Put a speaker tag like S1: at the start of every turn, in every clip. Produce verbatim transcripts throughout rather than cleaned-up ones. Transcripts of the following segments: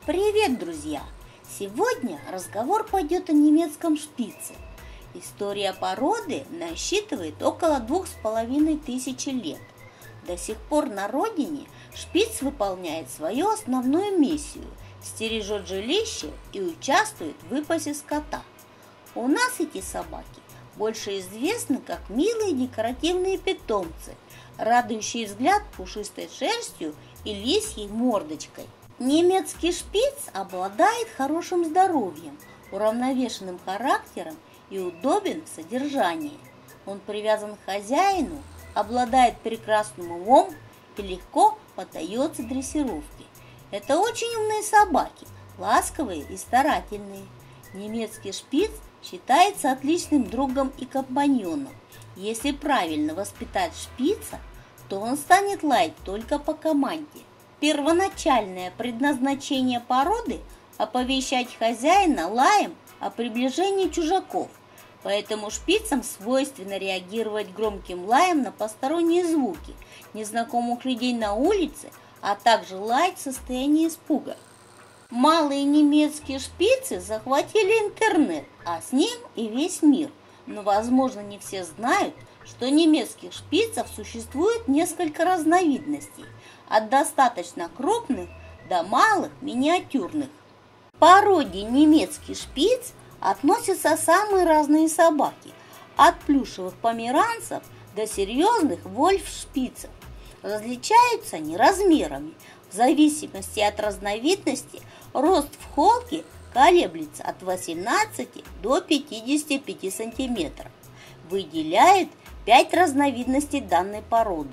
S1: Привет, друзья! Сегодня разговор пойдет о немецком шпице. История породы насчитывает около двух с половиной тысячи лет. До сих пор на родине шпиц выполняет свою основную миссию – стережет жилище и участвует в выпасе скота. У нас эти собаки больше известны как милые декоративные питомцы, радующие взгляд пушистой шерстью и лисьей мордочкой. Немецкий шпиц обладает хорошим здоровьем, уравновешенным характером и удобен в содержании. Он привязан к хозяину, обладает прекрасным умом и легко поддается дрессировке. Это очень умные собаки, ласковые и старательные. Немецкий шпиц считается отличным другом и компаньоном. Если правильно воспитать шпица, то он станет лаять только по команде. Первоначальное предназначение породы – оповещать хозяина лаем о приближении чужаков, поэтому шпицам свойственно реагировать громким лаем на посторонние звуки, незнакомых людей на улице, а также лаять в состоянии испуга. Малые немецкие шпицы захватили интернет, а с ним и весь мир, но, возможно, не все знают, что немецких шпицев существует несколько разновидностей, от достаточно крупных до малых миниатюрных. К породе немецкий шпиц относятся самые разные собаки, от плюшевых померанцев до серьезных вольф-шпицев. Различаются они размерами. В зависимости от разновидности рост в холке колеблется от восемнадцати до пятидесяти пяти сантиметров. Выделяют пять разновидностей данной породы.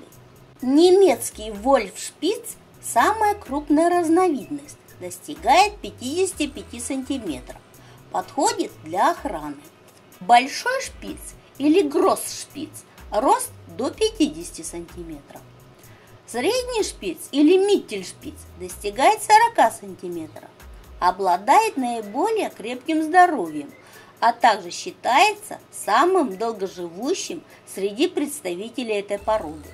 S1: Немецкий вольф-шпиц – самая крупная разновидность, достигает пятидесяти пяти сантиметров, подходит для охраны. Большой шпиц или гросс-шпиц – рост до пятидесяти сантиметров. Средний шпиц или миттельшпиц достигает сорока сантиметров, обладает наиболее крепким здоровьем, а также считается самым долгоживущим среди представителей этой породы.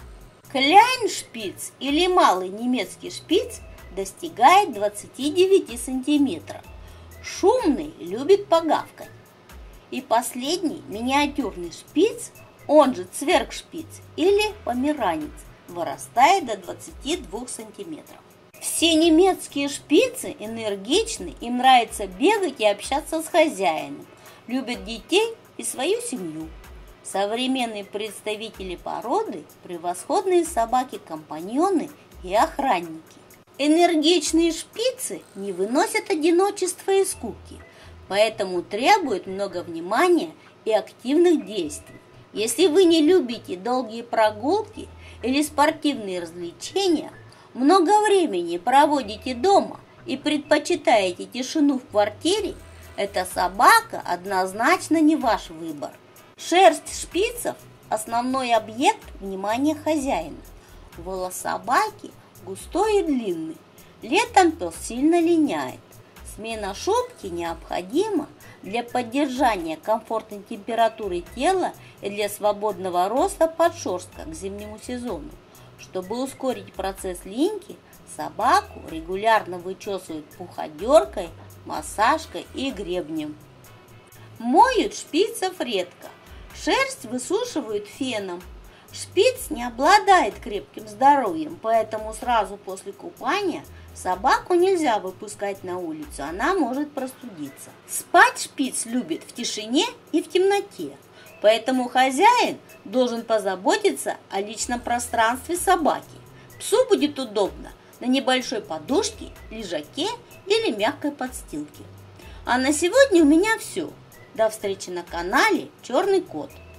S1: Кляйншпиц или малый немецкий шпиц достигает двадцати девяти сантиметров. Шумный, любит погавкать. И последний миниатюрный шпиц, он же цвергшпиц или померанец, вырастает до двадцати двух сантиметров. Все немецкие шпицы энергичны, им нравится бегать и общаться с хозяином, любят детей и свою семью. Современные представители породы – превосходные собаки-компаньоны и охранники. Энергичные шпицы не выносят одиночества и скуки, поэтому требуют много внимания и активных действий. Если вы не любите долгие прогулки или спортивные развлечения, много времени проводите дома и предпочитаете тишину в квартире, эта собака однозначно не ваш выбор. Шерсть шпицев – основной объект внимания хозяина. Волос собаки густой и длинный. Летом пес сильно линяет. Смена шубки необходима для поддержания комфортной температуры тела и для свободного роста подшерстка к зимнему сезону. Чтобы ускорить процесс линьки, собаку регулярно вычесывают пуходеркой, массажкой и гребнем. Моют шпицев редко. Шерсть высушивают феном. Шпиц не обладает крепким здоровьем, поэтому сразу после купания собаку нельзя выпускать на улицу, она может простудиться. Спать шпиц любит в тишине и в темноте, поэтому хозяин должен позаботиться о личном пространстве собаки. Псу будет удобно на небольшой подушке, лежаке или мягкой подстилке. А на сегодня у меня все. До встречи на канале Черный кот.